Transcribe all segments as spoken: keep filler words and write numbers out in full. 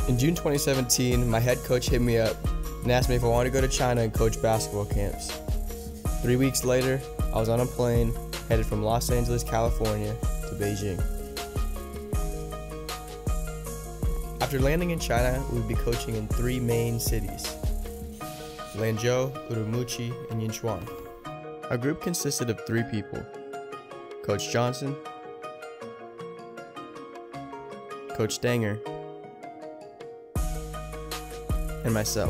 In June twenty seventeen, my head coach hit me up and asked me if I wanted to go to China and coach basketball camps. Three weeks later, I was on a plane headed from Los Angeles, California to Beijing. After landing in China, we would be coaching in three main cities: Lanzhou, Urumqi, and Yinchuan. Our group consisted of three people: Coach Johnson, Coach Stanger, and myself.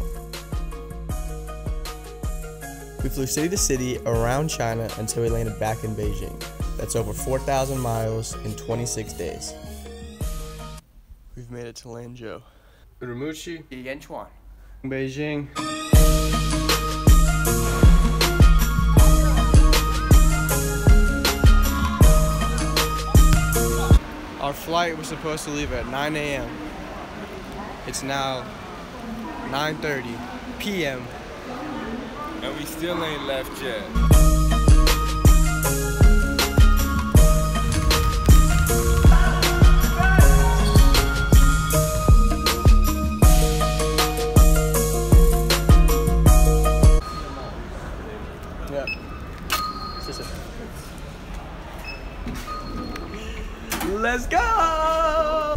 We flew city to city around China until we landed back in Beijing. That's over four thousand miles in twenty-six days. We've made it to Lanzhou, Urumqi, Yinchuan, Beijing. Our flight was supposed to leave at nine A M It's now nine thirty P M and we still ain't left yet. Yeah. Let's go!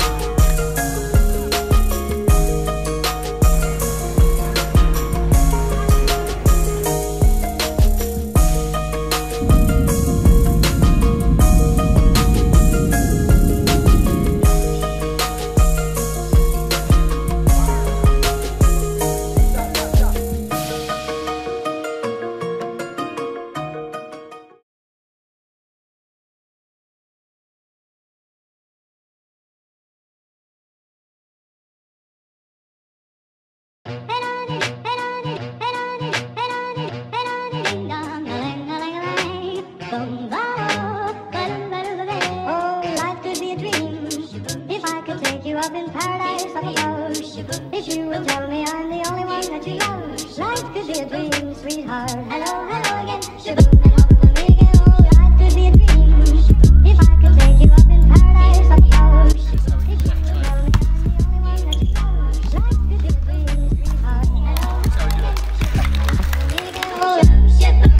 Up in paradise, I suppose. If you would tell me I'm the only one that you love, life could be a dream, sweetheart. Hello, hello again. Shaboom, and home with me again. Oh, life could be a dream. If I could take you up in paradise, I suppose. If you would tell me I'm the only one that you love, life could be a dream, sweetheart. Hello, hello again. Oh, shaboom,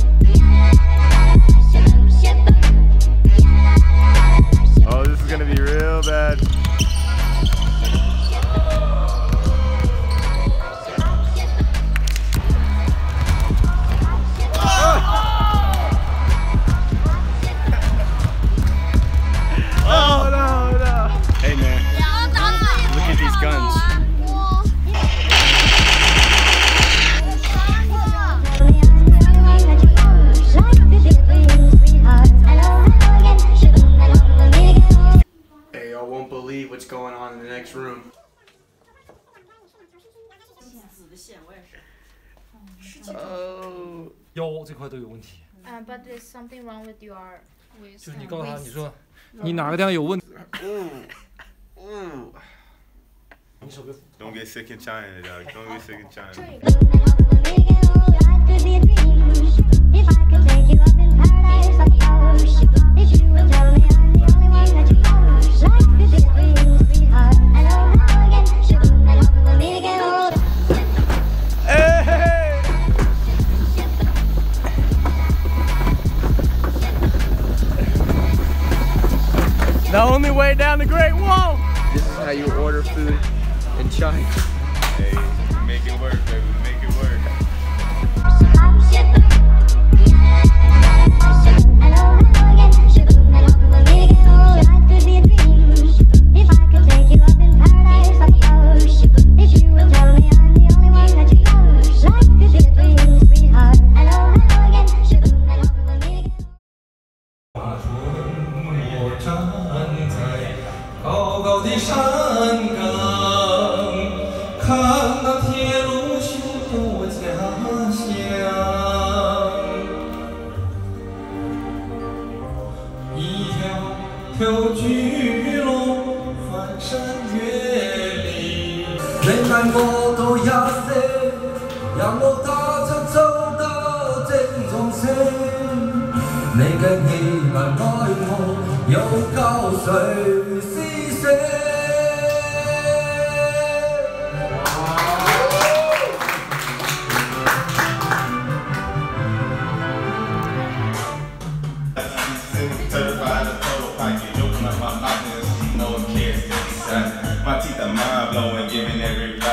shaboom, shaboom. Oh, this is gonna be real bad. What's going on in the next room? Oh. 腰这块都有问题。 Uh, but there's something wrong with your with. 就是你告诉他，你说你哪个地方有问题？ 你手别。 Don't get sick in China, dog. Don't get sick in China. If I could take you up in paradise, I suppose. If you would tell me I'm the only one that you love, life could be a dream, sweetheart. Hello, hello again. Shaboom, and home with me again. Oh. Hey! The only way down the Great Wall. This is how you order food in China. Hey, we make it work, baby. We make it work. the mind blowing, giving every